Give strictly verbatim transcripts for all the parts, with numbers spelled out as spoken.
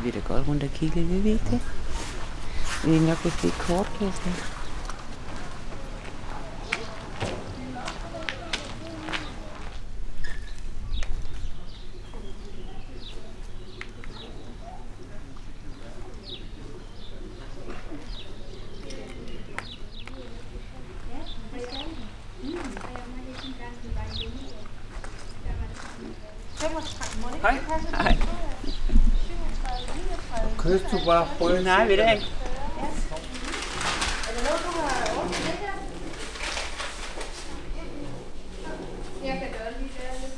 Vi vil da godt rundt og kigge lidt, vil vi ikke det? Vi er nok måske et kort, Kirsten. Hej. Hej. Kørte du bare frøs? Nej, ved du ikke. Jeg kan gøre lige der lidt.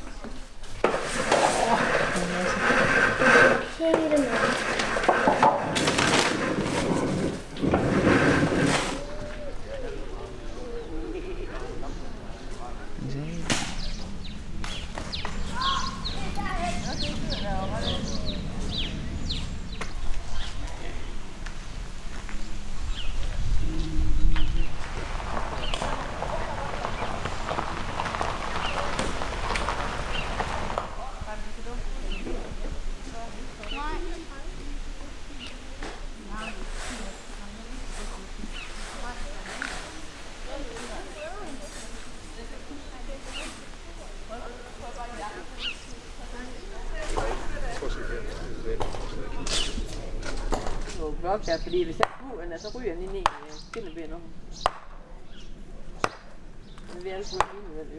Vlog der, fordi hvis jeg bruger den, så ryger den ind i kindebenet. Men vi er altså lige med det.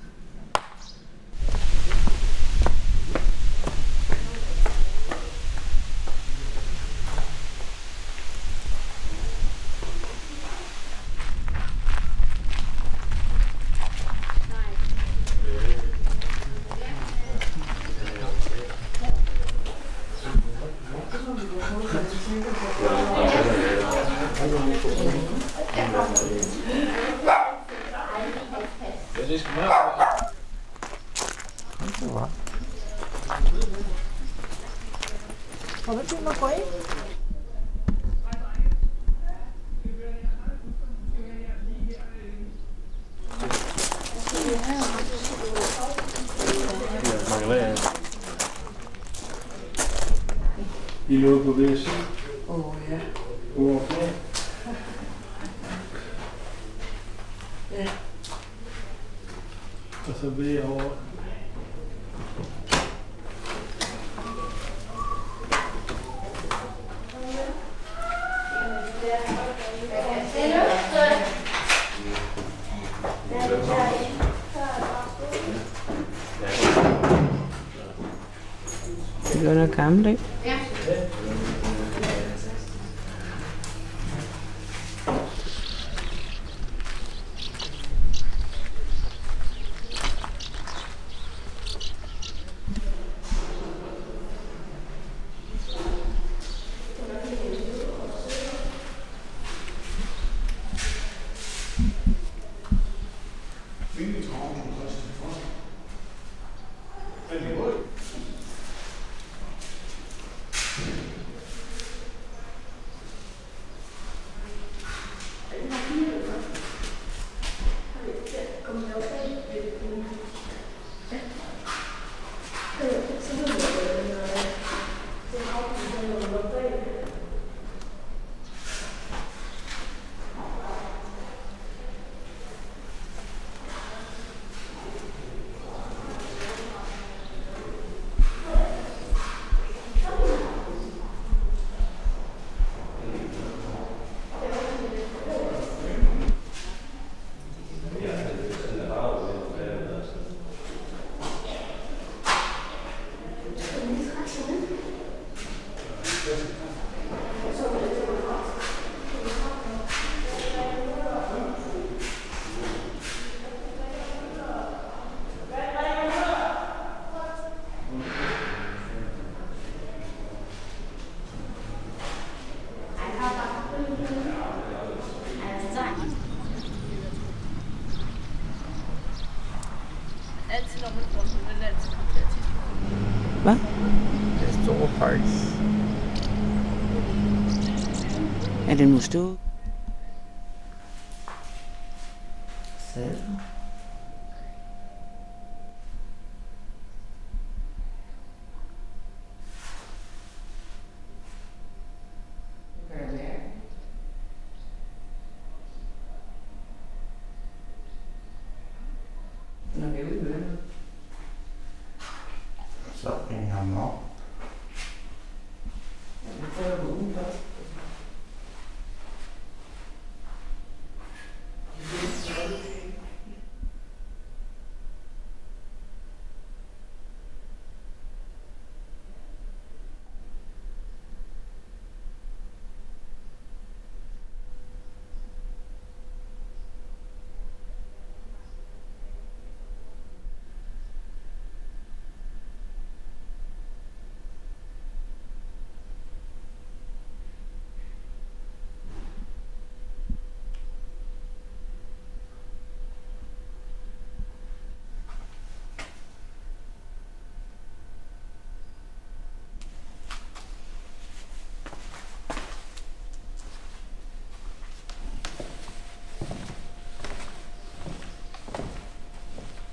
Det skal man Har du tid med at gå ind? I lå på hver side. Åh ja. Overfor. Ja. Og så ved jeg over. Det er noget gammelt, ikke? Ja. Altid når man får sådan en altid kommer til at tiske. Hvad? Det er store parks. Er det nu stået? Selv.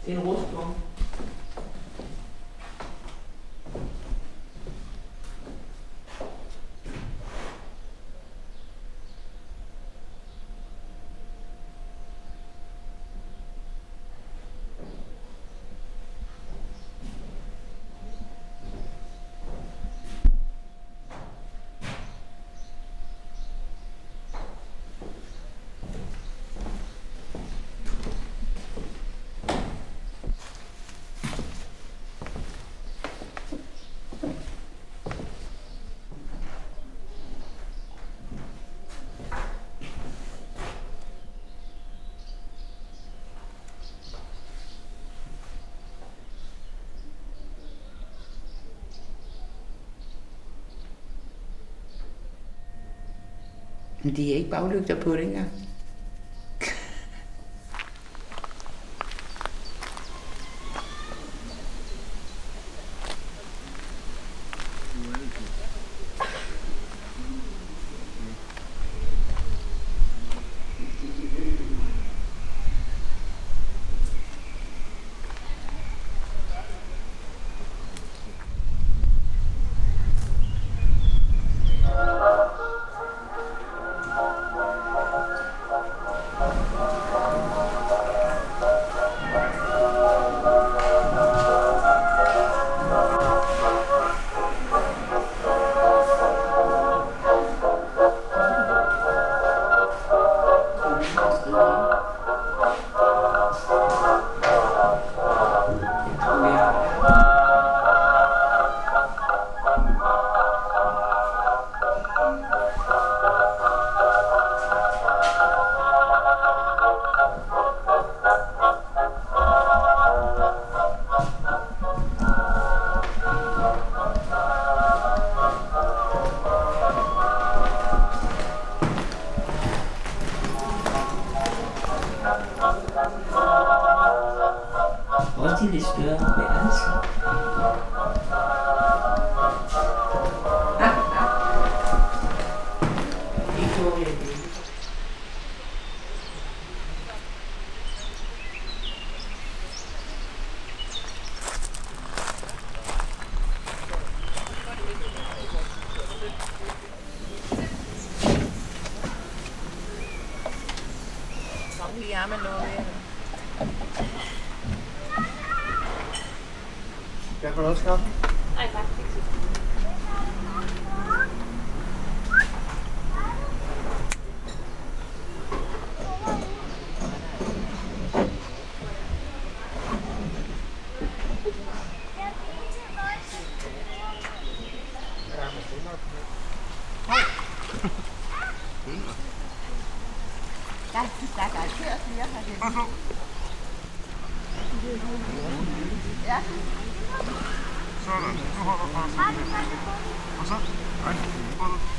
Det er en rustvogn. Men de er ikke baglygter på det engang. Også de lidt større værelser. Det gjorde jeg ikke. Kom lige med noget. Jeg kan også kaffe. Nej, tak. Der, der er garanteret flere her. Ja. Sådan, nu holder du frem. Og så, nej,